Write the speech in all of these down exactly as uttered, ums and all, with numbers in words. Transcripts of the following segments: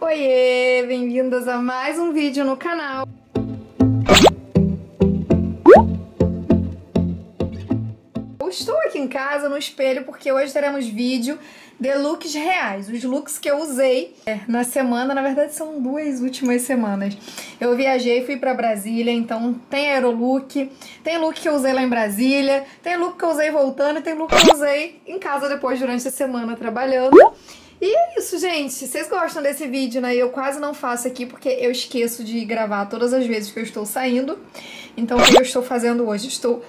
Oiê, bem-vindas a mais um vídeo no canal. Eu estou aqui em casa no espelho porque hoje teremos vídeo de looks reais, os looks que eu usei na semana, na verdade são duas últimas semanas. Eu viajei, fui pra Brasília, então tem aerolook, tem look que eu usei lá em Brasília, tem look que eu usei voltando e tem look que eu usei em casa depois durante a semana trabalhando. E é isso, gente. Vocês gostam desse vídeo, né? Eu quase não faço aqui porque eu esqueço de gravar todas as vezes que eu estou saindo. Então, o que eu estou fazendo hoje? Estou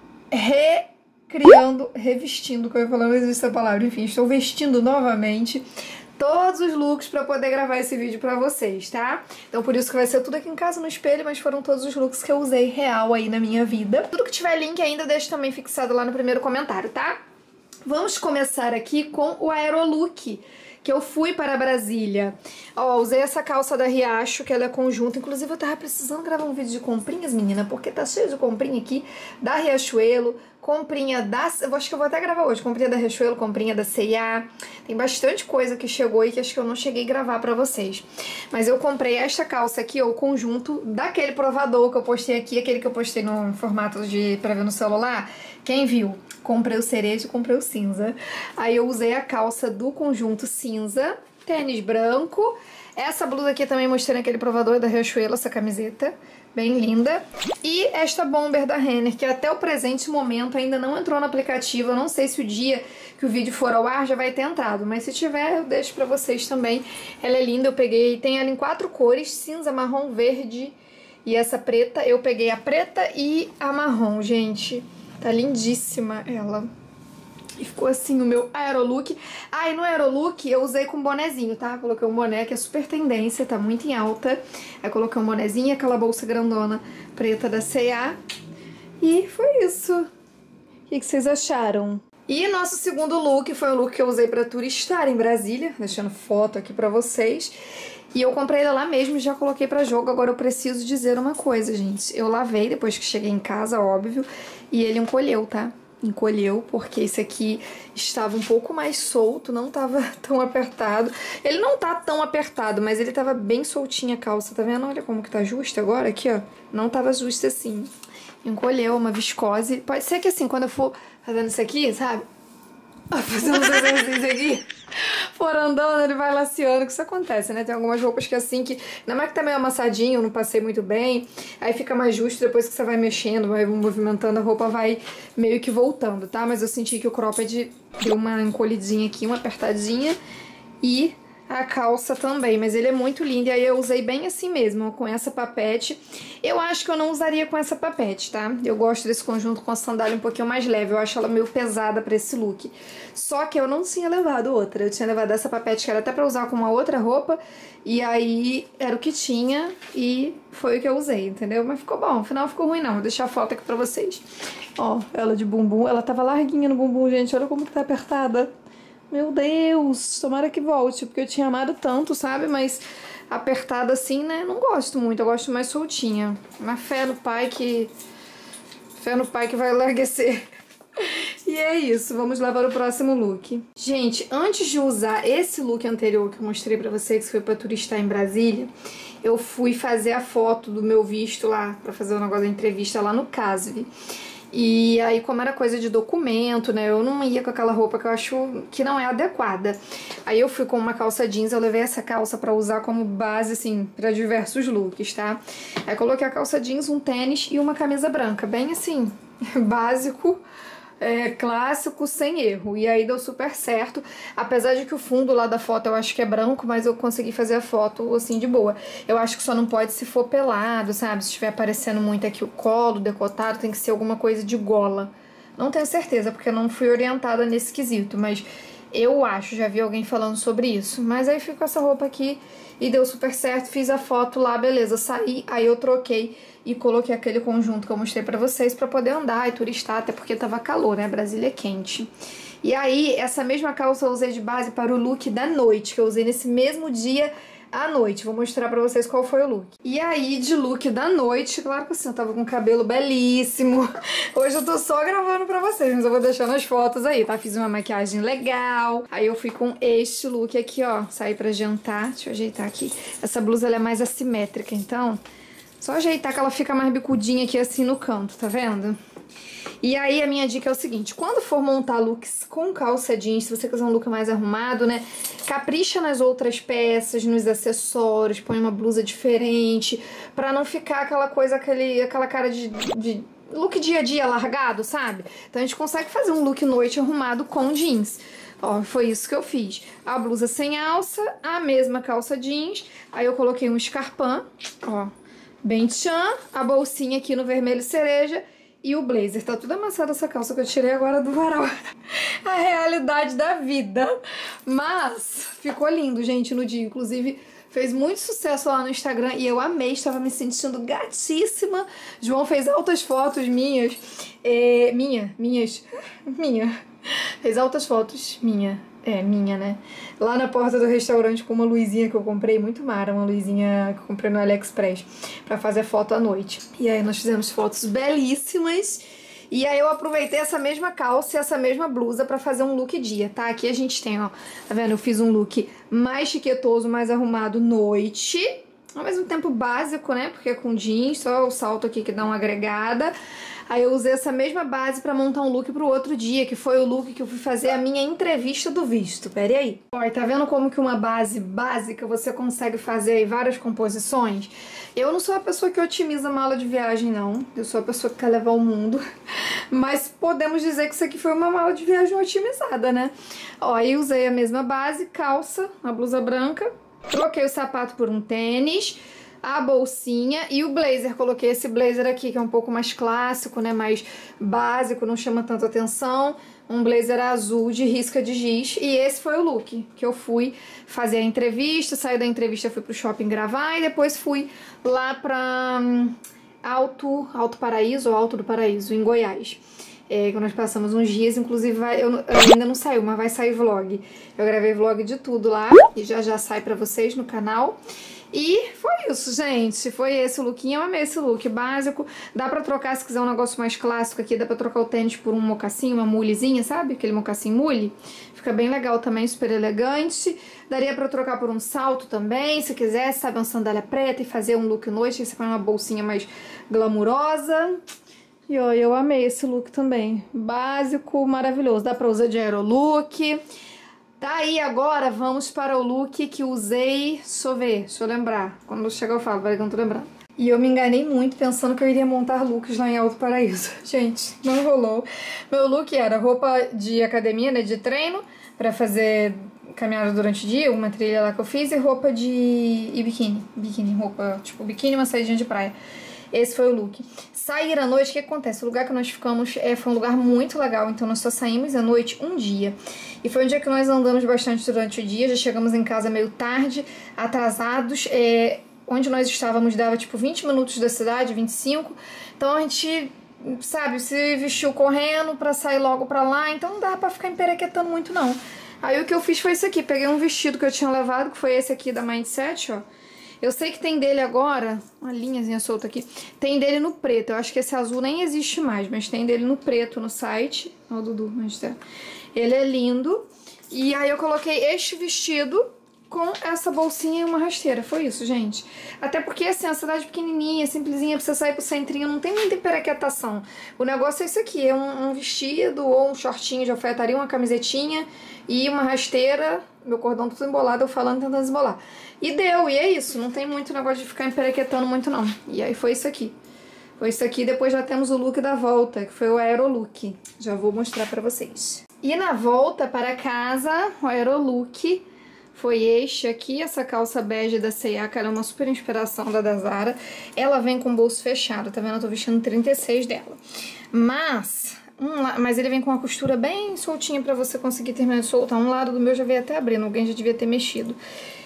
recriando, revestindo, como eu falo, não existe essa palavra, enfim, estou vestindo novamente todos os looks pra poder gravar esse vídeo pra vocês, tá? Então, por isso que vai ser tudo aqui em casa no espelho, mas foram todos os looks que eu usei real aí na minha vida. Tudo que tiver link ainda, deixa também fixado lá no primeiro comentário, tá? Vamos começar aqui com o aerolook, que eu fui para Brasília. Ó, usei essa calça da Riacho, que ela é conjunto. Inclusive, eu tava precisando gravar um vídeo de comprinhas, menina, porque tá cheio de comprinha aqui da Riachuelo, comprinha da... Eu acho que eu vou até gravar hoje. Comprinha da Riachuelo, comprinha da C e A. Tem bastante coisa que chegou aí que acho que eu não cheguei a gravar pra vocês. Mas eu comprei esta calça aqui, ó, o conjunto daquele provador que eu postei aqui, aquele que eu postei no formato de pra ver no celular. Quem viu? Comprei o cereja e comprei o cinza. Aí eu usei a calça do conjunto cinza, tênis branco. Essa blusa aqui também mostrei naquele provador da Riachuelo, essa camiseta, bem linda. E esta bomber da Renner, que até o presente momento ainda não entrou no aplicativo. Eu não sei se o dia que o vídeo for ao ar já vai ter entrado, mas se tiver eu deixo pra vocês também. Ela é linda, eu peguei, tem ela em quatro cores, cinza, marrom, verde e essa preta. Eu peguei a preta e a marrom, gente. Tá lindíssima ela. E ficou assim o meu aerolook. Ah, e no aerolook eu usei com bonezinho, tá? Coloquei um boné que é super tendência, tá muito em alta. Aí coloquei um bonezinho e aquela bolsa grandona preta da C e A. E foi isso. O que vocês acharam? E nosso segundo look foi o look que eu usei pra turistar em Brasília. Deixando foto aqui pra vocês. E eu comprei ele lá mesmo e já coloquei pra jogo. Agora eu preciso dizer uma coisa, gente. Eu lavei depois que cheguei em casa, óbvio. E ele encolheu, tá? Encolheu, porque esse aqui estava um pouco mais solto, não tava tão apertado. Ele não tá tão apertado, mas ele tava bem soltinho a calça, tá vendo? Olha como que tá justa agora, aqui, ó. Não tava justa assim. Encolheu, uma viscose. Pode ser que assim, quando eu for fazendo isso aqui, sabe? Fazendo uns exercícios aqui, for andando, ele vai laceando, que isso acontece, né? Tem algumas roupas que assim, que não é que tá meio amassadinho, eu não passei muito bem, aí fica mais justo depois que você vai mexendo, vai movimentando, a roupa vai meio que voltando, tá? Mas eu senti que o cropped deu uma encolhidinha aqui, uma apertadinha, e a calça também, mas ele é muito lindo, e aí eu usei bem assim mesmo, com essa papete. Eu acho que eu não usaria com essa papete, tá? Eu gosto desse conjunto com a sandália um pouquinho mais leve, eu acho ela meio pesada pra esse look. Só que eu não tinha levado outra, eu tinha levado essa papete que era até pra usar com uma outra roupa, e aí era o que tinha, e foi o que eu usei, entendeu? Mas ficou bom, afinal ficou ruim não, vou deixar a foto aqui pra vocês. Ó, ela de bumbum, ela tava larguinha no bumbum, gente, olha como que tá apertada. Meu Deus, tomara que volte, porque eu tinha amado tanto, sabe? Mas apertada assim, né? Não gosto muito, eu gosto mais soltinha. Mas fé no pai que... Fé no pai que vai larguecer. E é isso, vamos lá para o próximo look. Gente, antes de usar esse look anterior que eu mostrei pra vocês, que foi pra turistar em Brasília, eu fui fazer a foto do meu visto lá, pra fazer o negócio da entrevista lá no Casve. E aí, como era coisa de documento, né, eu não ia com aquela roupa que eu acho que não é adequada. Aí eu fui com uma calça jeans, eu levei essa calça pra usar como base, assim, pra diversos looks, tá? Aí coloquei a calça jeans, um tênis e uma camisa branca, bem assim, básico, é, clássico, sem erro. E aí deu super certo, apesar de que o fundo lá da foto eu acho que é branco, mas eu consegui fazer a foto assim de boa. Eu acho que só não pode se for pelado, sabe? Se estiver aparecendo muito aqui o colo, decotado, tem que ser alguma coisa de gola. Não tenho certeza, porque eu não fui orientada nesse quesito, mas eu acho, já vi alguém falando sobre isso. Mas aí fico com essa roupa aqui e deu super certo, fiz a foto lá, beleza, saí, aí eu troquei e coloquei aquele conjunto que eu mostrei pra vocês pra poder andar e turistar, até porque tava calor, né? Brasília é quente. E aí, essa mesma calça eu usei de base para o look da noite, que eu usei nesse mesmo dia à noite. Vou mostrar pra vocês qual foi o look. E aí, de look da noite, claro que assim, eu tava com o cabelo belíssimo. Hoje eu tô só gravando pra vocês, mas eu vou deixando as fotos aí, tá? Fiz uma maquiagem legal. Aí eu fui com este look aqui, ó. Saí pra jantar. Deixa eu ajeitar aqui. Essa blusa, ela é mais assimétrica, então... Só ajeitar que ela fica mais bicudinha aqui assim no canto, tá vendo? E aí a minha dica é o seguinte, quando for montar looks com calça jeans, se você quiser um look mais arrumado, né? Capricha nas outras peças, nos acessórios, põe uma blusa diferente, pra não ficar aquela coisa, aquele, aquela cara de, de look dia a dia largado, sabe? Então a gente consegue fazer um look noite arrumado com jeans. Ó, foi isso que eu fiz. A blusa sem alça, a mesma calça jeans, aí eu coloquei um escarpão, ó, bem tchan, a bolsinha aqui no vermelho cereja e o blazer. Tá tudo amassado essa calça que eu tirei agora do varal. A realidade da vida. Mas ficou lindo, gente, no dia. Inclusive, fez muito sucesso lá no Instagram e eu amei, estava me sentindo gatíssima. João fez altas fotos minhas. É, minha, minhas, minha. Fez altas fotos, minha. É, minha, né? Lá na porta do restaurante com uma luzinha que eu comprei, muito mara, uma luzinha que eu comprei no AliExpress pra fazer foto à noite. E aí nós fizemos fotos belíssimas. E aí eu aproveitei essa mesma calça e essa mesma blusa pra fazer um look dia, tá? Aqui a gente tem, ó, tá vendo? Eu fiz um look mais chiquetoso, mais arrumado noite. Ao mesmo tempo básico, né? Porque é com jeans, só o salto aqui que dá uma agregada. Aí eu usei essa mesma base pra montar um look pro outro dia, que foi o look que eu fui fazer a minha entrevista do visto. Pera aí. Ó, tá vendo como que uma base básica você consegue fazer aí várias composições? Eu não sou a pessoa que otimiza mala de viagem, não. Eu sou a pessoa que quer levar o mundo. Mas podemos dizer que isso aqui foi uma mala de viagem otimizada, né? Ó, aí usei a mesma base, calça, a blusa branca. Troquei o sapato por um tênis, a bolsinha e o blazer. Coloquei esse blazer aqui, que é um pouco mais clássico, né? Mais básico, não chama tanta atenção. Um blazer azul de risca de giz. E esse foi o look que eu fui fazer a entrevista. Saí da entrevista, fui pro shopping gravar e depois fui lá pra um, Alto, Alto Paraíso, ou Alto do Paraíso, em Goiás. É, que nós passamos uns dias, inclusive vai, eu, eu ainda não saiu, mas vai sair vlog. Eu gravei vlog de tudo lá e já já sai pra vocês no canal. E foi isso, gente. Foi esse o lookinho. Eu amei esse look básico. Dá pra trocar, se quiser um negócio mais clássico aqui, dá pra trocar o tênis por um mocassim, uma mulezinha, sabe? Aquele mocassim mule. Fica bem legal também, super elegante. Daria pra trocar por um salto também, se quiser, sabe? Uma sandália preta e fazer um look noite. Aí você põe uma bolsinha mais glamurosa. E ó, eu amei esse look também. Básico, maravilhoso. Dá pra usar de aerolook. Tá aí, agora vamos para o look que usei. Deixa eu ver, deixa eu lembrar. Quando chegar eu falo, vai que eu não tô lembrando. E eu me enganei muito pensando que eu iria montar looks lá em Alto Paraíso. Gente, não rolou. Meu look era roupa de academia, né, de treino, pra fazer caminhada durante o dia, uma trilha lá que eu fiz, e roupa de... e biquíni. Biquíni, roupa, tipo, biquíni e uma saidinha de praia. Esse foi o look. Sair à noite, o que acontece? O lugar que nós ficamos é, foi um lugar muito legal, então nós só saímos à noite um dia. E foi um dia que nós andamos bastante durante o dia, já chegamos em casa meio tarde, atrasados. É, onde nós estávamos dava tipo vinte minutos da cidade, vinte e cinco. Então a gente, sabe, se vestiu correndo pra sair logo pra lá, então não dava pra ficar emperequetando muito não. Aí o que eu fiz foi isso aqui, peguei um vestido que eu tinha levado, que foi esse aqui da Mindset, ó. Eu sei que tem dele agora, uma linhazinha solta aqui, tem dele no preto. Eu acho que esse azul nem existe mais, mas tem dele no preto no site. Ó, o Dudu, mas tá. Ele é lindo. E aí eu coloquei este vestido com essa bolsinha e uma rasteira. Foi isso, gente. Até porque, assim, a cidade pequenininha, simplesinha, pra você sair pro centrinho, não tem muita hiperequetação. O negócio é isso aqui, é um, um vestido ou um shortinho de alfaiataria, uma camisetinha e uma rasteira. Meu cordão tudo embolado, eu falando, tentando desbolar. E deu, e é isso. Não tem muito negócio de ficar emperequetando muito, não. E aí foi isso aqui. Foi isso aqui, depois já temos o look da volta, que foi o aerolook. Já vou mostrar pra vocês. E na volta para casa, o aerolook foi este aqui, essa calça bege da C e A, que era uma super inspiração da da Zara. Ela vem com o bolso fechado, tá vendo? Eu tô vestindo trinta e seis dela. Mas... Um, mas ele vem com uma costura bem soltinha pra você conseguir terminar de soltar. Um lado do meu já veio até abrindo, alguém já devia ter mexido.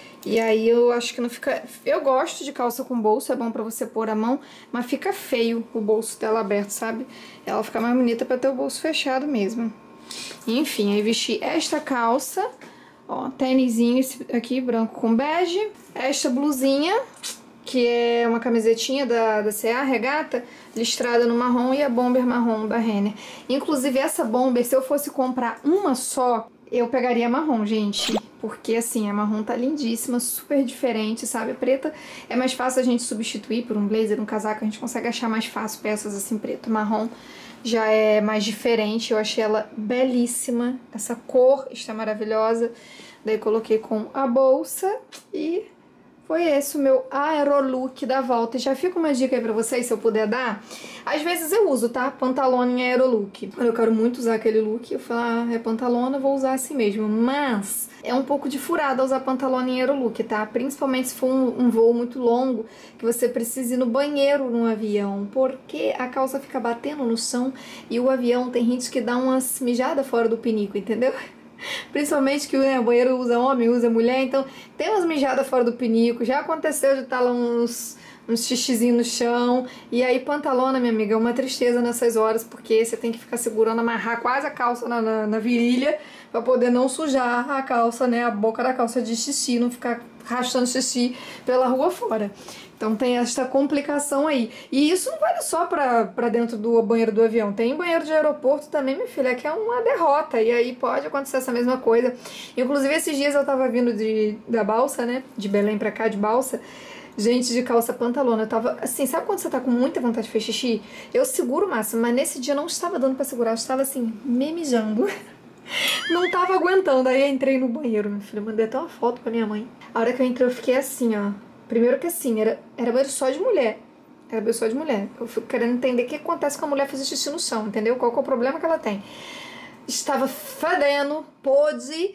E aí eu acho que não fica... Eu gosto de calça com bolso, é bom pra você pôr a mão, mas fica feio o bolso dela aberto, sabe? Ela fica mais bonita pra ter o bolso fechado mesmo. Enfim, aí vesti esta calça Ó, tênisinho aqui, branco com bege. Esta blusinha, que é uma camisetinha da, da C A, regata, listrada no marrom, e a bomber marrom da Renner. Inclusive, essa bomber, se eu fosse comprar uma só, eu pegaria marrom, gente. Porque, assim, a marrom tá lindíssima, super diferente, sabe? A preta é mais fácil a gente substituir por um blazer, um casaco. A gente consegue achar mais fácil peças assim, preto. Marrom já é mais diferente. Eu achei ela belíssima. Essa cor está maravilhosa. Daí coloquei com a bolsa e... foi esse o meu aerolook da volta. E já fica uma dica aí pra vocês, se eu puder dar. Às vezes eu uso, tá? Pantalona em aerolook. Quando eu quero muito usar aquele look, eu falo, ah, é pantalona, vou usar assim mesmo. Mas é um pouco de furada usar pantalona em aerolook, tá? Principalmente se for um, um voo muito longo, que você precisa ir no banheiro no avião. Porque a calça fica batendo no chão e o avião tem gente que dá umas mijadas fora do pinico, entendeu? Principalmente que, né, o banheiro usa homem, usa mulher, então tem umas mijadas fora do pinico. Já aconteceu de estar lá uns, uns xixizinhos no chão. E aí pantalona, minha amiga, é uma tristeza nessas horas, porque você tem que ficar segurando, amarrar quase a calça na, na, na virilha, pra poder não sujar a calça, né, a boca da calça de xixi, não ficar arrastando xixi pela rua fora. Então tem esta complicação aí. E isso não vale só pra, pra dentro do banheiro do avião. Tem banheiro de aeroporto também, minha filha, que é uma derrota. E aí pode acontecer essa mesma coisa. Inclusive, esses dias eu tava vindo de, da balsa, né? De Belém pra cá, de balsa. Gente, de calça pantalona. Eu tava, assim, sabe quando você tá com muita vontade de fazer xixi? Eu seguro o máximo, mas nesse dia não estava dando pra segurar. Eu estava, assim, me mijando. Não tava aguentando. Aí eu entrei no banheiro, meu filho. Mandei até uma foto pra minha mãe. A hora que eu entrei, eu fiquei assim, ó. Primeiro que assim, era, era banheiro só de mulher. Era banheiro só de mulher. Eu fico querendo entender o que acontece com a mulher fazer xixi no chão, entendeu? Qual que é o problema que ela tem. Estava fedendo, podre,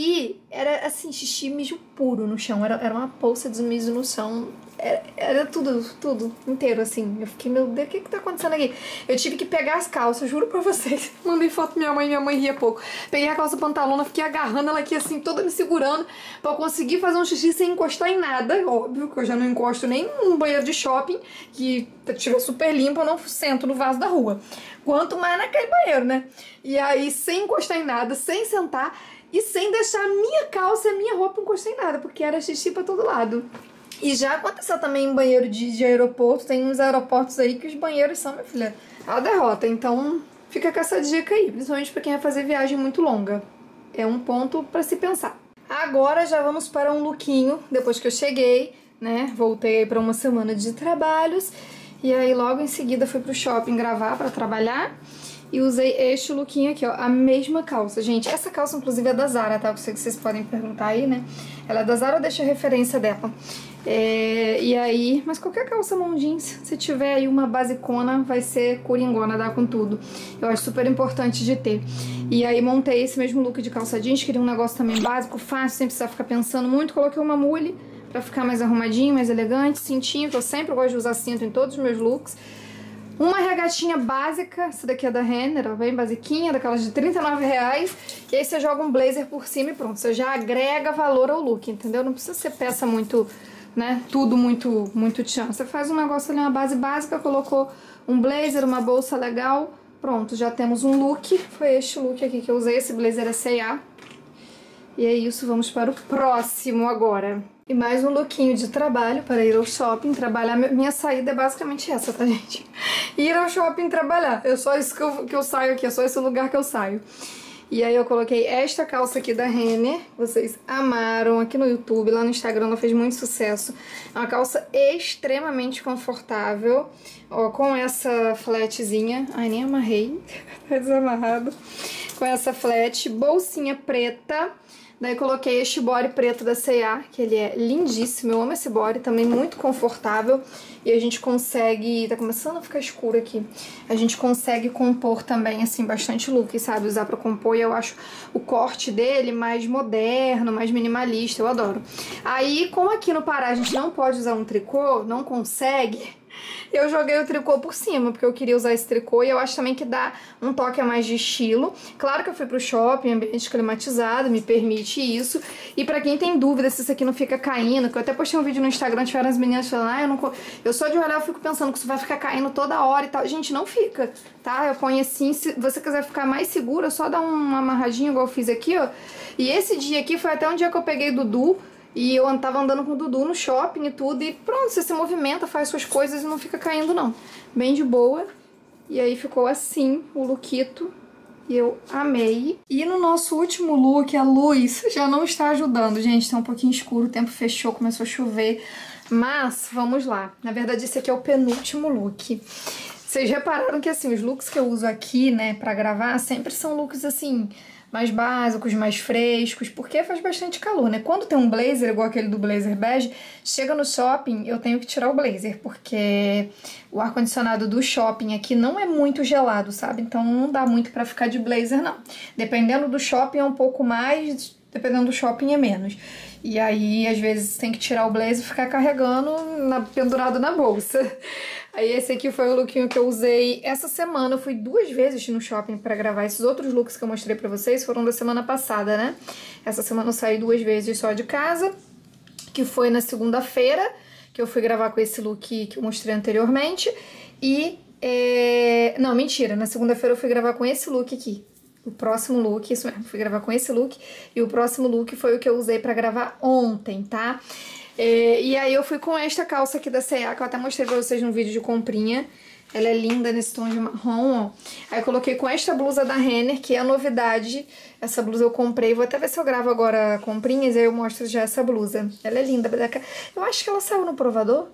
e era assim, xixi mijo puro no chão. Era, era uma poça de mijo no chão. Era, era tudo, tudo inteiro, assim. Eu fiquei, meu Deus, o que que tá acontecendo aqui? Eu tive que pegar as calças, juro pra vocês. Mandei foto pra minha mãe, minha mãe ria pouco. Peguei a calça pantalona, fiquei agarrando ela aqui, assim, toda me segurando, pra eu conseguir fazer um xixi sem encostar em nada. Óbvio que eu já não encosto nem num banheiro de shopping, que estiver super limpo, eu não sento no vaso da rua. Quanto mais naquele banheiro, né? E aí, sem encostar em nada, sem sentar e sem deixar a minha calça e a minha roupa encostar em nada, porque era xixi pra todo lado. E já aconteceu também em banheiro de, de aeroporto. Tem uns aeroportos aí que os banheiros são, minha filha, a derrota. Então fica com essa dica aí, principalmente pra quem vai fazer viagem muito longa. É um ponto pra se pensar. Agora já vamos para um lookinho, depois que eu cheguei, né? Voltei aí pra uma semana de trabalhos. E aí logo em seguida fui pro shopping gravar pra trabalhar. E usei este lookinho aqui, ó, a mesma calça. Gente, essa calça inclusive é da Zara, tá? Eu sei que vocês podem perguntar aí, né? Ela é da Zara, deixa a referência dela. É, e aí, mas qualquer calça mão jeans, se tiver aí uma basicona, vai ser coringona, dá com tudo. Eu acho super importante de ter. E aí montei esse mesmo look de calça jeans, queria um negócio também básico, fácil, sem precisar ficar pensando muito. Coloquei uma mule pra ficar mais arrumadinho, mais elegante, cintinho, que eu sempre gosto de usar cinto em todos os meus looks. Uma regatinha básica, essa daqui é da Renner, bem basiquinha, daquelas de trinta e nove reais. E aí você joga um blazer por cima e pronto, você já agrega valor ao look, entendeu? Não precisa ser peça muito, né, tudo muito, muito tchan. Você faz um negócio ali, uma base básica, colocou um blazer, uma bolsa legal, pronto, já temos um look. Foi este look aqui que eu usei, esse blazer é C A. E é isso, vamos para o próximo agora. E mais um lookinho de trabalho para ir ao shopping trabalhar. Minha saída é basicamente essa, tá, gente? Ir ao shopping trabalhar. É só isso que eu, que eu saio aqui, é só esse lugar que eu saio. E aí eu coloquei esta calça aqui da Renner. Vocês amaram aqui no YouTube, lá no Instagram ela fez muito sucesso. É uma calça extremamente confortável, ó, com essa flatzinha. Ai, nem amarrei, tá desamarrado. Com essa flat, bolsinha preta. Daí coloquei este body preto da C e A, que ele é lindíssimo, eu amo esse body, também muito confortável. E a gente consegue, tá começando a ficar escuro aqui, a gente consegue compor também, assim, bastante look, sabe? Usar pra compor, e eu acho o corte dele mais moderno, mais minimalista, eu adoro. Aí, como aqui no Pará a gente não pode usar um tricô, não consegue, eu joguei o tricô por cima, porque eu queria usar esse tricô e eu acho também que dá um toque a mais de estilo. Claro que eu fui pro shopping, ambiente climatizado, me permite isso. E pra quem tem dúvida se isso aqui não fica caindo, que eu até postei um vídeo no Instagram, tiveram as meninas falando, ah, eu não... Eu só de olhar eu fico pensando que isso vai ficar caindo toda hora e tal. Gente, não fica, tá? Eu ponho assim, se você quiser ficar mais segura, só dá uma amarradinha igual eu fiz aqui, ó. E esse dia aqui foi até um dia que eu peguei Dudu e eu tava andando com o Dudu no shopping e tudo, e pronto, você se movimenta, faz suas coisas e não fica caindo não. Bem de boa. E aí ficou assim o lookito. E eu amei. E no nosso último look, a luz já não está ajudando, gente. Tá um pouquinho escuro, o tempo fechou, começou a chover. Mas, vamos lá. Na verdade, esse aqui é o penúltimo look. Vocês repararam que, assim, os looks que eu uso aqui, né, pra gravar, sempre são looks, assim, mais básicos, mais frescos, porque faz bastante calor, né? Quando tem um blazer, igual aquele do blazer bege, chega no shopping, eu tenho que tirar o blazer, porque o ar-condicionado do shopping aqui não é muito gelado, sabe? Então não dá muito pra ficar de blazer, não. Dependendo do shopping é um pouco mais, dependendo do shopping é menos. E aí, às vezes, tem que tirar o blazer e ficar carregando na, pendurado na bolsa. Aí esse aqui foi o lookinho que eu usei essa semana. Eu fui duas vezes no shopping pra gravar. Esses outros looks que eu mostrei pra vocês foram da semana passada, né? Essa semana eu saí duas vezes só de casa, que foi na segunda-feira, que eu fui gravar com esse look que eu mostrei anteriormente. E, é... não, mentira, na segunda-feira eu fui gravar com esse look aqui. O próximo look, isso mesmo, fui gravar com esse look. E o próximo look foi o que eu usei pra gravar ontem, tá? É, e aí eu fui com esta calça aqui da C e A, que eu até mostrei pra vocês no vídeo de comprinha. Ela é linda nesse tom de marrom, ó. Aí eu coloquei com esta blusa da Renner, que é a novidade. Essa blusa eu comprei, vou até ver se eu gravo agora comprinhas e aí eu mostro já essa blusa. Ela é linda. Eu acho que ela saiu no provador.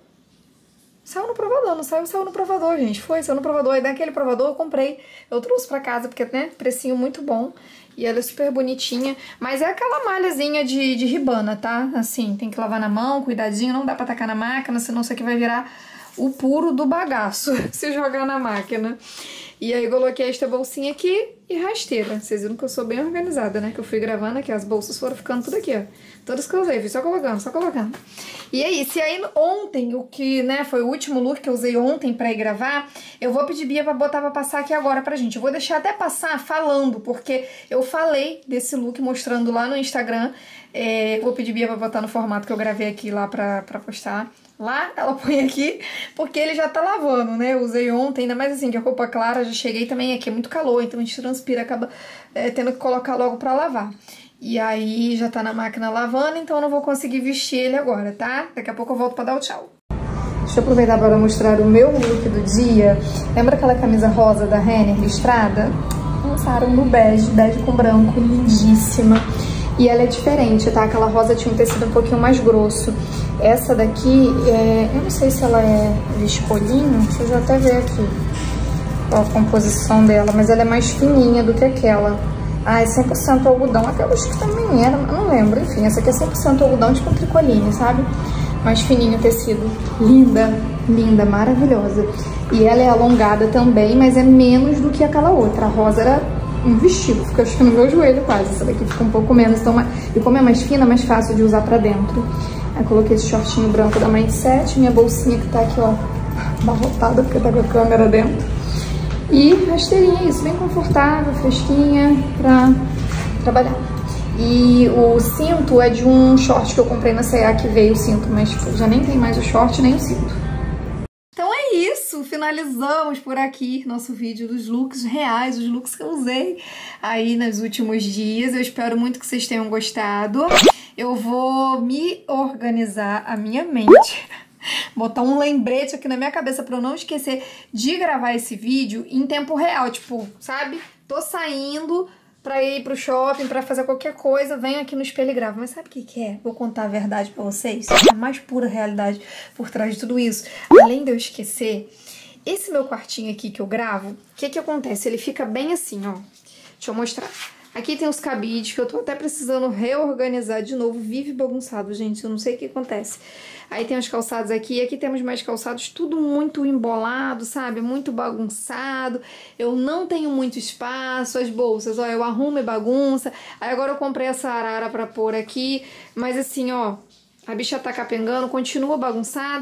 Saiu no provador, não saiu, saiu no provador, gente. Foi, saiu no provador. E daquele provador eu comprei, eu trouxe pra casa, porque, né, precinho muito bom. E ela é super bonitinha. Mas é aquela malhazinha de, de ribana, tá? Assim, tem que lavar na mão, cuidadinho. Não dá pra tacar na máquina, senão isso aqui vai virar o puro do bagaço se jogar na máquina. E aí eu coloquei esta bolsinha aqui e rasteira. Vocês viram que eu sou bem organizada, né? Que eu fui gravando aqui, as bolsas foram ficando tudo aqui, ó. Todas que eu usei, fui só colocando, só colocando. E é isso. E aí ontem, o que, né, foi o último look que eu usei ontem pra ir gravar, eu vou pedir Bia pra botar pra passar aqui agora pra gente. Eu vou deixar até passar falando, porque eu falei desse look mostrando lá no Instagram. É, vou pedir Bia pra botar no formato que eu gravei aqui lá pra, pra postar. Lá, ela põe aqui, porque ele já tá lavando, né? Eu usei ontem, ainda mais assim, que a roupa clara, já cheguei também aqui, é muito calor, então a gente transpira, acaba é, tendo que colocar logo pra lavar. E aí já tá na máquina lavando, então eu não vou conseguir vestir ele agora, tá? Daqui a pouco eu volto pra dar o tchau. Deixa eu aproveitar para mostrar o meu look do dia. Lembra aquela camisa rosa da Renner listrada? Lançaram no bege, bege com branco, lindíssima. E ela é diferente, tá? Aquela rosa tinha um tecido um pouquinho mais grosso. Essa daqui, é, eu não sei se ela é de espolinho, deixa eu até ver aqui a composição dela, mas ela é mais fininha do que aquela. Ah, é cem por cento algodão, aquela acho que também era, não lembro, enfim, essa aqui é cem por cento algodão, tipo um tricoline, sabe? Mais fininho o tecido, linda, linda, maravilhosa. E ela é alongada também, mas é menos do que aquela outra. A rosa era um vestido, fica acho que no meu joelho quase, essa daqui fica um pouco menos, então, e como é mais fina, é mais fácil de usar pra dentro. Aí coloquei esse shortinho branco da Mindset, minha bolsinha que tá aqui, ó, abarrotada, porque tá com a câmera dentro. E rasteirinha, isso, bem confortável, fresquinha pra trabalhar. E o cinto é de um short que eu comprei na C e A que veio o cinto, mas tipo, já nem tem mais o short nem o cinto. Então é isso, finalizamos por aqui nosso vídeo dos looks reais, os looks que eu usei aí nos últimos dias. Eu espero muito que vocês tenham gostado. Eu vou me organizar a minha mente, botar um lembrete aqui na minha cabeça pra eu não esquecer de gravar esse vídeo em tempo real, tipo, sabe? Tô saindo pra ir pro shopping, pra fazer qualquer coisa, venho aqui no espelho e gravo. Mas sabe o que que é? Vou contar a verdade pra vocês, a mais pura realidade por trás de tudo isso. Além de eu esquecer, esse meu quartinho aqui que eu gravo, o que que acontece? Ele fica bem assim, ó. Deixa eu mostrar. Aqui tem os cabides que eu tô até precisando reorganizar de novo. Vive bagunçado, gente. Eu não sei o que acontece. Aí tem os calçados aqui. Aqui temos mais calçados. Tudo muito embolado, sabe? Muito bagunçado. Eu não tenho muito espaço. As bolsas, ó. Eu arrumo e bagunça. Aí agora eu comprei essa arara pra pôr aqui. Mas assim, ó. A bicha tá capengando. Continua bagunçado.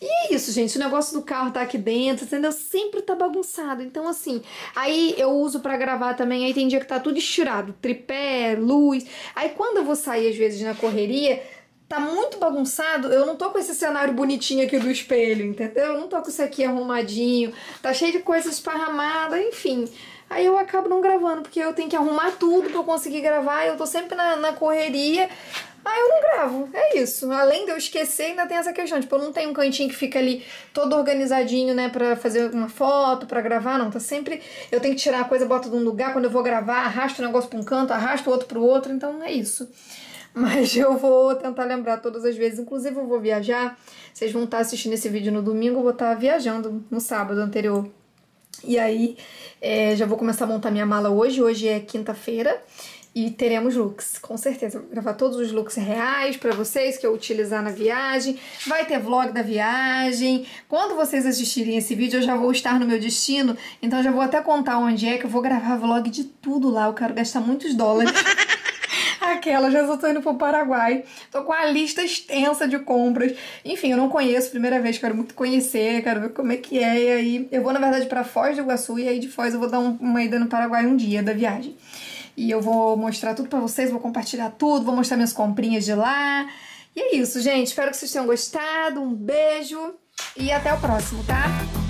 E é isso, gente, o negócio do carro tá aqui dentro, entendeu? Sempre tá bagunçado, então assim, aí eu uso pra gravar também, aí tem dia que tá tudo estirado, tripé, luz, aí quando eu vou sair às vezes na correria, tá muito bagunçado, eu não tô com esse cenário bonitinho aqui do espelho, entendeu? Eu não tô com isso aqui arrumadinho, tá cheio de coisas esparramadas, enfim. Aí eu acabo não gravando, porque eu tenho que arrumar tudo pra eu conseguir gravar, eu tô sempre na, na correria, aí eu não gravo, é isso. Além de eu esquecer, ainda tem essa questão, tipo, eu não tenho um cantinho que fica ali todo organizadinho, né, pra fazer uma foto, pra gravar, não, tá sempre, eu tenho que tirar a coisa, boto de um lugar, quando eu vou gravar, arrasto o negócio pra um canto, arrasto o outro pro outro, então é isso. Mas eu vou tentar lembrar todas as vezes, inclusive eu vou viajar, vocês vão estar assistindo esse vídeo no domingo, eu vou estar viajando no sábado anterior. E aí, é, já vou começar a montar minha mala hoje, hoje é quinta-feira, e teremos looks, com certeza. Vou gravar todos os looks reais pra vocês, que eu utilizar na viagem, vai ter vlog da viagem. Quando vocês assistirem esse vídeo, eu já vou estar no meu destino, então já vou até contar onde é, que eu vou gravar vlog de tudo lá, eu quero gastar muitos dólares. Aquela, já só tô indo pro Paraguai, tô com a lista extensa de compras, enfim, eu não conheço, primeira vez, quero muito conhecer, quero ver como é que é, e aí eu vou na verdade pra Foz do Iguaçu, e aí de Foz eu vou dar um, uma ida no Paraguai um dia da viagem, e eu vou mostrar tudo pra vocês, vou compartilhar tudo, vou mostrar minhas comprinhas de lá, e é isso, gente, espero que vocês tenham gostado, um beijo, e até o próximo, tá?